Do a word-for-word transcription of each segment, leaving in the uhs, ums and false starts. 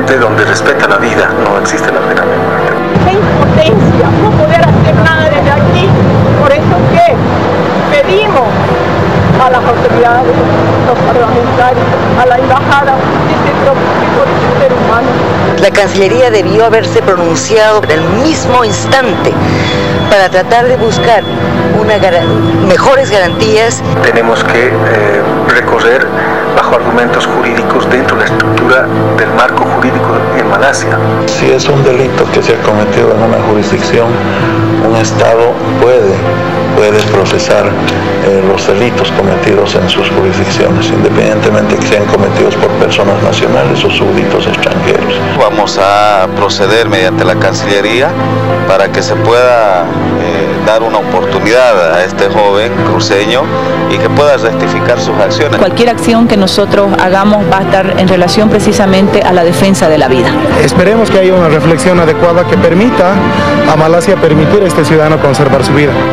gente donde respeta la vida, no existe la pena de muerte. ¡Qué impotencia! No poder hacer nada desde aquí. Por eso que pedimos a las autoridades, los parlamentarios, a la embajada, que se preocupe por este ser humano. La Cancillería debió haberse pronunciado en el mismo instante para tratar de buscar una gar- mejores garantías. Tenemos que eh, recorrer bajo argumentos jurídicos dentro de la estructura del marco jurídico en Malasia. Si es un delito que se ha cometido en una jurisdicción, un Estado puede, puede procesar eh, los delitos cometidos en sus jurisdicciones, independientemente que sean cometidos por personas nacionales o súbditos extranjeros. Vamos a proceder mediante la Cancillería para que se pueda eh, dar una oportunidad a este joven cruceño y que pueda rectificar sus acciones. Cualquier acción que nosotros hagamos va a estar en relación precisamente a la defensa de la vida. Esperemos que haya una reflexión adecuada que permita a Malasia permitir a este ciudadano conservar su vida.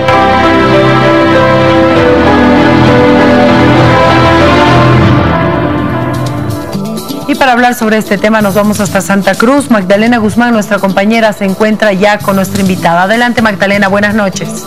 Y para hablar sobre este tema nos vamos hasta Santa Cruz. Magdalena Guzmán, nuestra compañera, se encuentra ya con nuestra invitada. Adelante, Magdalena, buenas noches.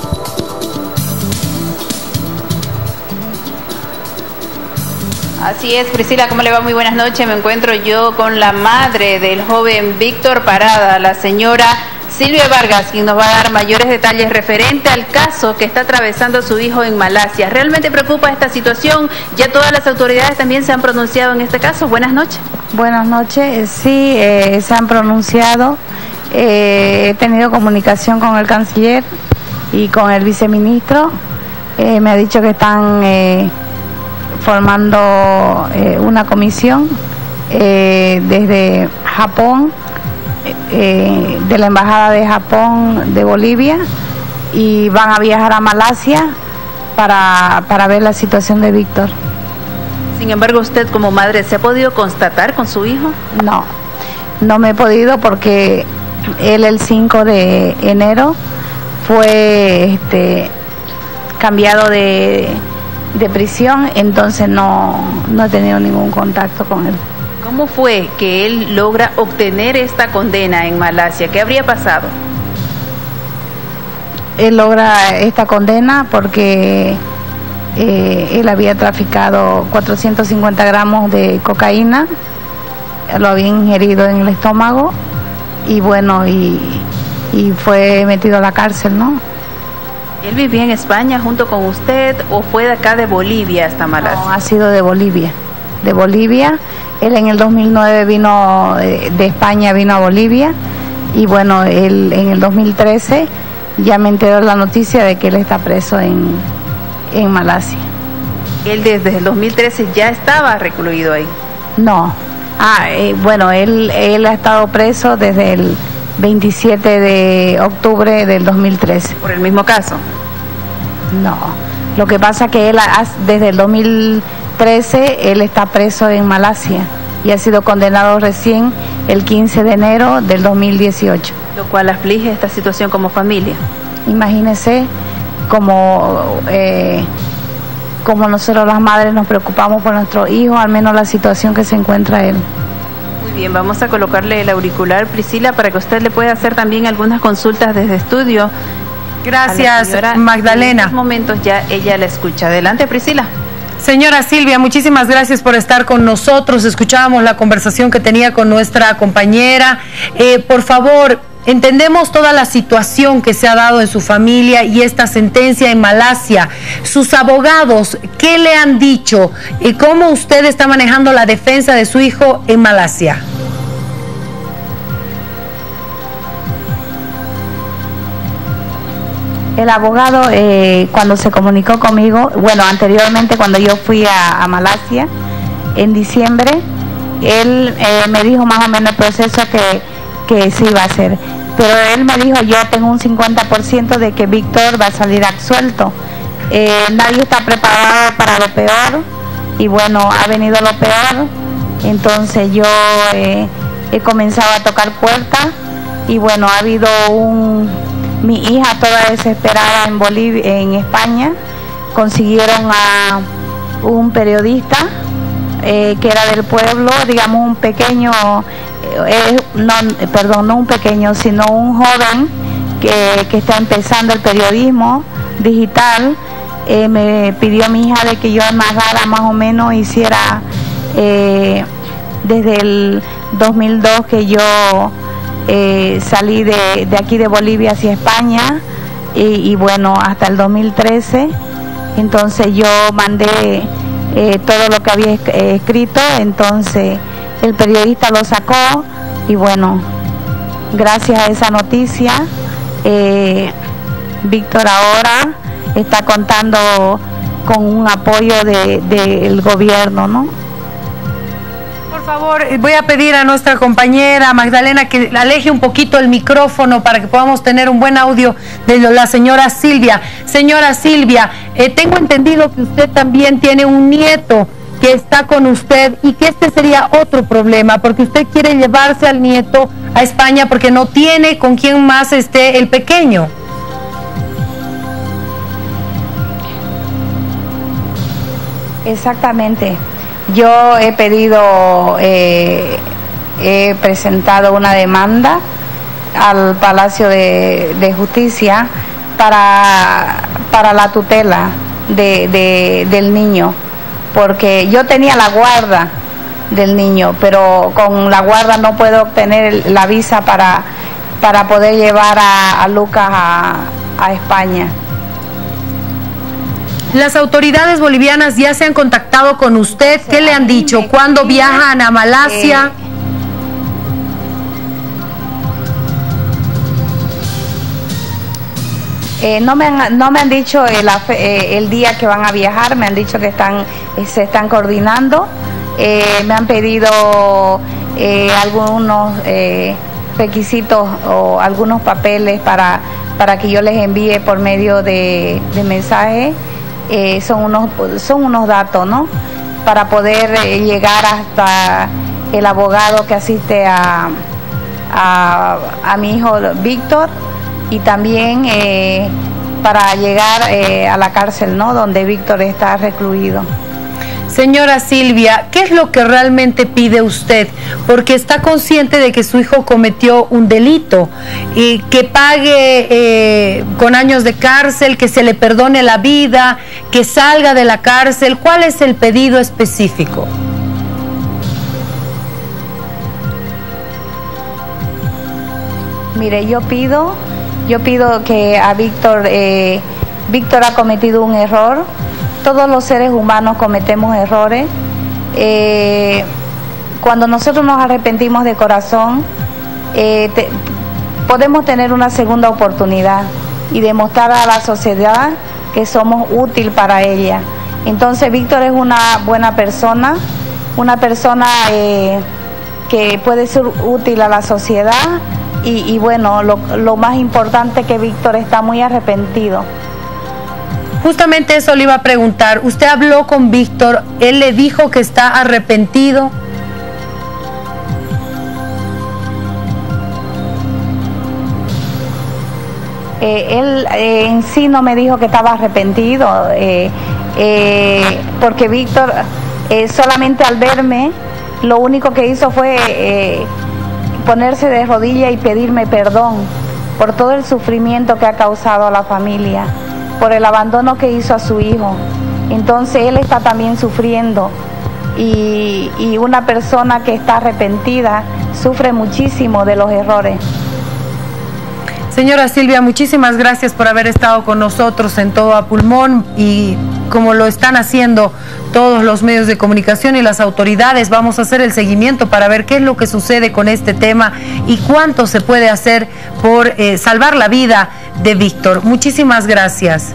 Así es, Priscila, ¿cómo le va? Muy buenas noches. Me encuentro yo con la madre del joven Víctor Parada, la señora Silvia Vargas, quien nos va a dar mayores detalles referente al caso que está atravesando su hijo en Malasia. ¿Realmente preocupa esta situación? ¿Ya todas las autoridades también se han pronunciado en este caso? Buenas noches. Buenas noches, sí, eh, se han pronunciado. Eh, he tenido comunicación con el canciller y con el viceministro. Eh, me ha dicho que están eh, formando eh, una comisión eh, desde Japón, eh, de la Embajada de Japón de Bolivia, y van a viajar a Malasia para, para ver la situación de Víctor. Sin embargo, ¿usted como madre se ha podido constatar con su hijo? No, no me he podido porque él el cinco de enero fue este, cambiado de, de prisión, entonces no, no he tenido ningún contacto con él. ¿Cómo fue que él logra obtener esta condena en Malasia? ¿Qué habría pasado? Él logra esta condena porque eh, él había traficado cuatrocientos cincuenta gramos de cocaína, lo había ingerido en el estómago y bueno, y, y fue metido a la cárcel, ¿no? ¿Él vivía en España junto con usted o fue de acá de Bolivia hasta Malasia? No, ha sido de Bolivia, de Bolivia. Él en el dos mil nueve vino de, de España, vino a Bolivia y bueno, él en el dos mil trece ya me enteró la noticia de que él está preso en, en Malasia. ¿Él desde el dos mil trece ya estaba recluido ahí? No, ah, eh, bueno, él, él ha estado preso desde el veintisiete de octubre del dos mil trece. ¿Por el mismo caso? No, lo que pasa que él desde el dos mil trece él está preso en Malasia y ha sido condenado recién el quince de enero del dos mil dieciocho. Lo cual aflige esta situación como familia. Imagínese como, eh, como nosotros las madres nos preocupamos por nuestro hijo, al menos la situación que se encuentra él. Muy bien, vamos a colocarle el auricular, Priscila, para que usted le pueda hacer también algunas consultas desde estudio. Gracias, Magdalena. En estos momentos ya ella la escucha. Adelante, Priscila. Señora Silvia, muchísimas gracias por estar con nosotros. Escuchábamos la conversación que tenía con nuestra compañera. Eh, por favor, entendemos toda la situación que se ha dado en su familia y esta sentencia en Malasia. Sus abogados, ¿qué le han dicho? ¿Y cómo usted está manejando la defensa de su hijo en Malasia? El abogado, eh, cuando se comunicó conmigo, bueno, anteriormente cuando yo fui a, a Malasia en diciembre, él eh, me dijo más o menos el proceso que, que se iba a hacer. Pero él me dijo, yo tengo un cincuenta por ciento de que Víctor va a salir absuelto. Eh, nadie está preparado para lo peor y bueno, ha venido lo peor. Entonces yo eh, he comenzado a tocar puertas y bueno, ha habido un... Mi hija toda desesperada en Bolivia, en España, consiguieron a un periodista eh, que era del pueblo, digamos un pequeño, eh, no, perdón, no un pequeño, sino un joven que, que está empezando el periodismo digital. Eh, me pidió mi hija de que yo amarrara más o menos, hiciera eh, desde el dos mil dos que yo eh, salí de, de aquí de Bolivia hacia España y, y bueno, hasta el dos mil trece, entonces yo mandé eh, todo lo que había eh, escrito, entonces el periodista lo sacó y bueno, gracias a esa noticia, eh, Víctor ahora está contando con un apoyo del de, gobierno, ¿no? Por favor, voy a pedir a nuestra compañera Magdalena que aleje un poquito el micrófono para que podamos tener un buen audio de la señora Silvia. Señora Silvia, eh, tengo entendido que usted también tiene un nieto que está con usted y que este sería otro problema, porque usted quiere llevarse al nieto a España porque no tiene con quién más esté el pequeño. Exactamente. Yo he pedido, eh, he presentado una demanda al Palacio de, de Justicia para, para la tutela de, de, del niño, porque yo tenía la guarda del niño, pero con la guarda no puedo obtener la visa para, para poder llevar a, a Lucas a, a España. Las autoridades bolivianas ya se han contactado con usted. ¿Qué le han dicho? ¿Cuándo viajan a Malasia? Eh, no, me han, no me han dicho el, eh, el día que van a viajar, me han dicho que están, eh, se están coordinando. Eh, me han pedido eh, algunos eh, requisitos o algunos papeles para, para que yo les envíe por medio de, de mensaje. Eh, son unos son unos datos, ¿no? Para poder eh, llegar hasta el abogado que asiste a, a, a mi hijo Víctor y también eh, para llegar eh, a la cárcel, ¿no? Donde Víctor está recluido. Señora Silvia, ¿qué es lo que realmente pide usted? Porque está consciente de que su hijo cometió un delito y que pague eh, con años de cárcel, que se le perdone la vida, que salga de la cárcel. ¿Cuál es el pedido específico? Mire, yo pido, yo pido que a Víctor, eh, Víctor ha cometido un error. Todos los seres humanos cometemos errores. Eh, cuando nosotros nos arrepentimos de corazón, eh, te, podemos tener una segunda oportunidad y demostrar a la sociedad que somos útil para ella. Entonces Víctor es una buena persona, una persona eh, que puede ser útil a la sociedad y, y bueno, lo, lo más importante es que Víctor está muy arrepentido. Justamente eso le iba a preguntar. ¿Usted habló con Víctor? ¿Él le dijo que está arrepentido? Eh, él eh, en sí no me dijo que estaba arrepentido, eh, eh, porque Víctor eh, solamente al verme, lo único que hizo fue eh, ponerse de rodillas y pedirme perdón por todo el sufrimiento que ha causado a la familia, por el abandono que hizo a su hijo. Entonces él está también sufriendo y, y una persona que está arrepentida sufre muchísimo de los errores. Señora Silvia, muchísimas gracias por haber estado con nosotros en Todo a Pulmón y como lo están haciendo todos los medios de comunicación y las autoridades, vamos a hacer el seguimiento para ver qué es lo que sucede con este tema y cuánto se puede hacer por eh, salvar la vida de Víctor. Muchísimas gracias.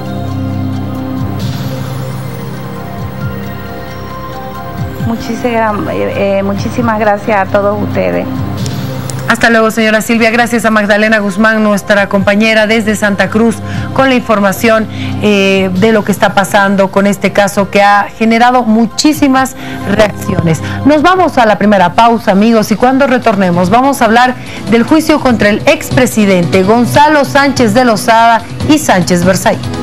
Muchísimas, eh, muchísimas gracias a todos ustedes. Hasta luego, señora Silvia. Gracias a Magdalena Guzmán, nuestra compañera desde Santa Cruz, con la información eh, de lo que está pasando con este caso que ha generado muchísimas reacciones. Nos vamos a la primera pausa, amigos, y cuando retornemos vamos a hablar del juicio contra el expresidente Gonzalo Sánchez de Lozada y Sánchez Versailles.